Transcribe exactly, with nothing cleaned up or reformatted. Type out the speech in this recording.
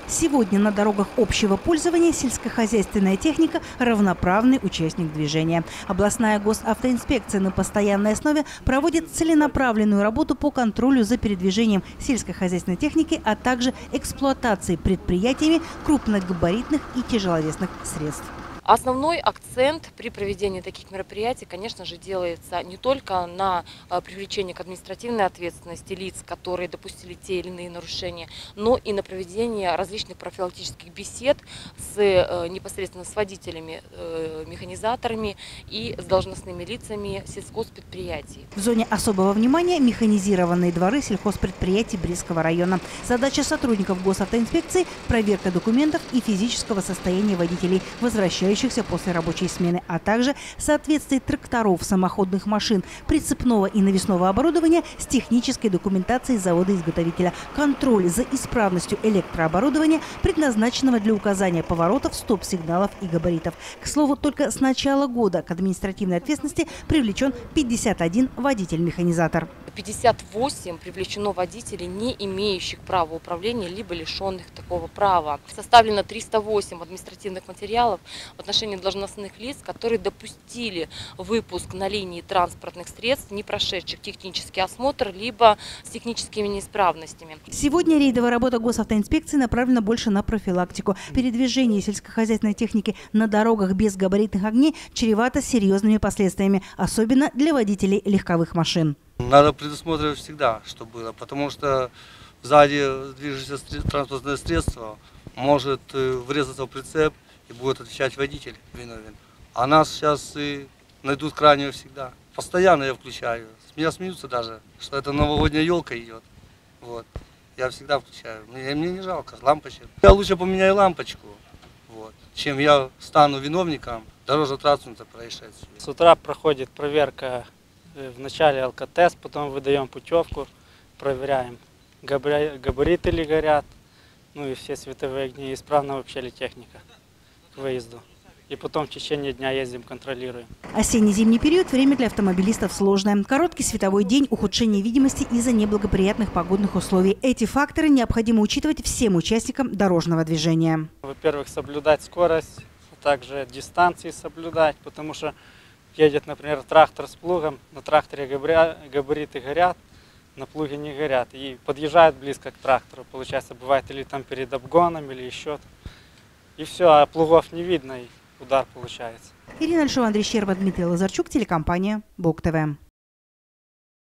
Сегодня на дорогах общего пользования сельскохозяйственная техника – равноправный участник движения. Областная госавтоинспекция на постоянной основе проводит целенаправленную работу по контролю за передвижением сельскохозяйственной техники, а также эксплуатацией предприятиями крупногабаритных и тяжеловесных средств. Основной акцент при проведении таких мероприятий, конечно же, делается не только на привлечение к административной ответственности лиц, которые допустили те или иные нарушения, но и на проведение различных профилактических бесед с, непосредственно с водителями, механизаторами и с должностными лицами сельхозпредприятий. В зоне особого внимания механизированные дворы сельхозпредприятий Брестского района. Задача сотрудников госавтоинспекции – проверка документов и физического состояния водителей, возвращающихся после рабочей смены, а также соответствие тракторов, самоходных машин, прицепного и навесного оборудования с технической документацией завода-изготовителя, контроль за исправностью электрооборудования, предназначенного для указания поворотов, стоп-сигналов и габаритов. К слову, только с начала года к административной ответственности привлечен пятьдесят один водитель-механизатор. пятьдесят восемь привлечено водителей, не имеющих права управления, либо лишенных такого права. Составлено триста восемь административных материалов в отношении должностных лиц, которые допустили выпуск на линии транспортных средств, не прошедших технический осмотр, либо с техническими неисправностями. Сегодня рейдовая работа госавтоинспекции направлена больше на профилактику. Передвижение сельскохозяйственной техники на дорогах без габаритных огней чревато серьезными последствиями, особенно для водителей легковых машин. Надо предусмотреть всегда, что было, потому что сзади движущееся транспортное средство может врезаться в прицеп и будет отвечать водитель виновен. А нас сейчас и найдут крайнего всегда. Постоянно я включаю. С меня смеются даже, что это новогодняя елка идет. Вот. Я всегда включаю. Мне, мне не жалко лампочек. Я лучше поменяю лампочку, вот, чем я стану виновником дорожно-транспортного происшествия. С утра проходит проверка. Вначале алкотест, потом выдаем путевку, проверяем, габариты ли горят, ну и все световые огни, исправна вообще ли техника к выезду. И потом в течение дня ездим, контролируем. Осенне-зимний период – время для автомобилистов сложное. Короткий световой день, ухудшение видимости из-за неблагоприятных погодных условий. Эти факторы необходимо учитывать всем участникам дорожного движения. Во-первых, соблюдать скорость, а также дистанции соблюдать, потому что едет, например, трактор с плугом, на тракторе габариты горят, на плуге не горят. И подъезжает близко к трактору, получается, бывает или там перед обгоном, или еще. И все, а плугов не видно, и удар получается. Ирина Альшова, Андрей Щерба, Дмитрий Лазарчук, телекомпания БОК ТВ.